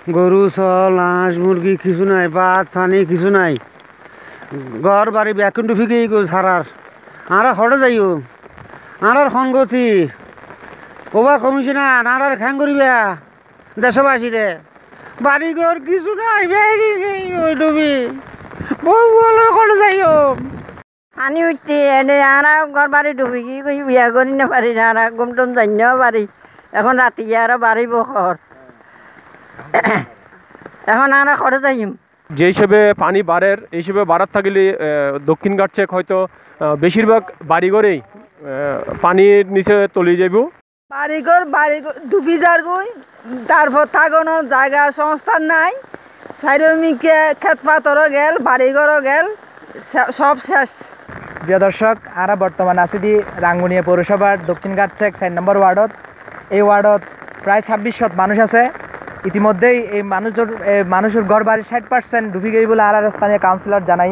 গরু ছল হাঁস মুরগি কিছু নাই, ভাত পানি কিছু নাই। ঘর বাড়ি ব্যাকুণ্ড ফিকেই গো সারার আরা হরে যাইও আর সংগতি ওবা কমিশনার আর খ্যাং করিবা দেশবাসী রে বাড়িঘর কিছু নাই ওই ডুবি বউ বলো করে যাইও পানি উঠছে এনে আরা ঘর বাড়ি ডুবি কি বিয়া করি না পারি না আরা গুমটুম জানিও পারি এখন রাতি আরো বাড়িব ঘর এখন আরা করে যাইম যে হিসেবে পানি বাড়ের এই হিসেবে বাড়ার থাকলে দক্ষিণ ঘাটছেক হয়তো বেশিরভাগ বাড়িঘরেই পানির নিচে তলিয়ে যাইব। বাড়িঘর ডুবি যার গই তারপর থাকানো জায়গা সংস্থান নাই চারিমিকে ক্ষেত পাতরও গেল বাড়িঘরও গেল সব শেষ। প্রিয় দর্শক আমরা বর্তমানে আছি দি রাঙ্গুনিয়া পৌরসভার দক্ষিণ ঘাটছেক 4 নম্বর ওয়ার্ডত। এই ওয়ার্ডত প্রায় 2600 মানুষ আছে। ইতিমধ্যেই এই মানুষের ঘর বাড়ি 60% ডুবি গই বলে আর স্থানীয় কাউন্সিলর জানাই।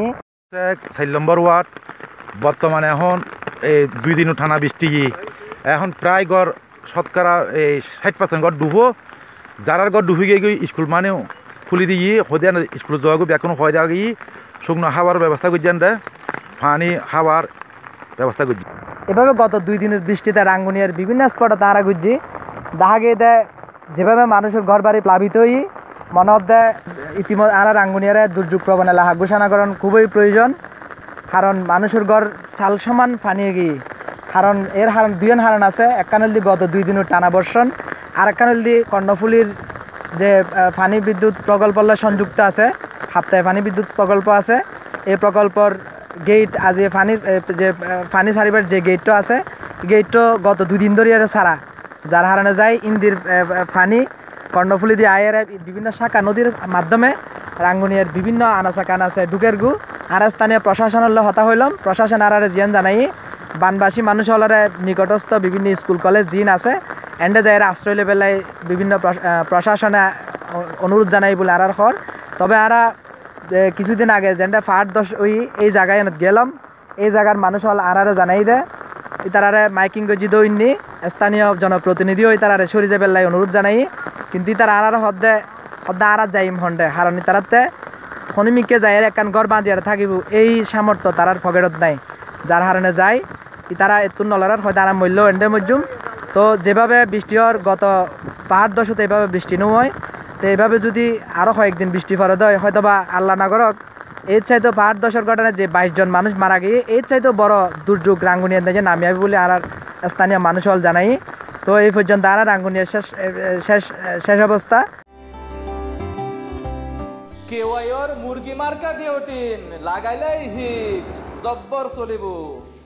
4 নম্বর ওয়ার্ড বর্তমানে এখন এই 2 দিন টানা বৃষ্টি এখন প্রায় ঘর শতকরা এই 60% ঘর ডুবো যারার ঘর ডুবি গিয়ে স্কুল মানেও খুলি দিয়ে হদিয়ান স্কুল যাওয়া গো এখনো হয় দেওয়া গিয়ে শুকনো খাবার ব্যবস্থা করছেন দে পানি খাবার ব্যবস্থা করছি। এভাবে গত 2 দিনের বৃষ্টিতে রাঙ্গুনিয়ার বিভিন্ন স্পটে তারা গুজি দেখা গিয়ে দেয় যেভাবে মানুষের ঘর বাড়ি প্লাবিত হই মনে হতে ইতিমধ্যে আর রাঙ্গুনিয়ারে দুর্যোগ প্রবণ এলাকা ঘোষণা করেন খুবই প্রয়োজন। কারণ মানুষের ঘর চাল সমান পানিয়ে গিয়ে কারণ এর হারণ 2 হারণ আছে। এক কানল দিয়ে গত 2 দিনের টানা বর্ষণ আর এক কানল দিয়ে কর্ণফুলির যে পানি বিদ্যুৎ প্রকল্প সংযুক্ত আছে হাপ্তায় পানি বিদ্যুৎ প্রকল্প আছে। এই প্রকল্পর গেট আজ পানির যে পানি সারিবার যে গেটটা আছে গেটটা গত 2 দিন ধরে সারা যার হারণে যায় ইন্দির পানি কর্ণফুলি দিয়ে আয়ের বিভিন্ন শাখা নদীর মাধ্যমে রাঙ্গুনিয়ার বিভিন্ন আনাচা কানাচে ঢুকের গু আর স্থানীয় প্রশাসনের হতা হইলাম। প্রশাসন আর জিয়ান জানাই বানবাসী মানুষ হলরে নিকটস্থ বিভিন্ন স্কুল কলেজ জিন আছে এন্ডে যায় আশ্রয় লেবেলায় বিভিন্ন প্রশাসনে অনুরোধ জানাই বলে আর খর। তবে আরা কিছুদিন আগে যেটা 5-10 ওই এই জায়গায় গেলাম এই জায়গার মানুষ হল আর জানাই দেয় তারারে মাইকিং গজি দইনি স্থানীয় জনপ্রতিনিধি ওই তারারে সরি যাবেলাই অনুরোধ জানাই কিন্তু তারা আর হদ্দে আর যাইম হন্ডে হারণ তারাতে খনিমিককে যাই একখান ঘর বাঁধিয়ে থাকিব এই সামর্থ্য তারার ফকেটত নাই যার হারণে যায় তারা এতুন নলার হয়তো আরাম মূল্য এন্ডে মজ্জুম। তো যেভাবে বৃষ্টি হওয়ার গত 5-10 এইভাবে বৃষ্টি নয় তো এইভাবে যদি আরও কয়েকদিন বৃষ্টি পরে দেয় হয়তো বা আল্লাহ নাগরক এর চাইতো 5-10 ঘটনায় যে 22 জন মানুষ মারা গিয়ে এর চাইতো বড় দুর্যোগ রাঙ্গুনিয়ার দিকে নামি আসবে বলে আর স্থানীয় মানুষ হল জানাই। তো এই পর্যন্ত আর রাঙ্গুনিয়ার শেষ অবস্থা। কেওয়াইর মুরগি মার্কা ডিওটিন লাগাইলেই হিট জব্বর চলিব।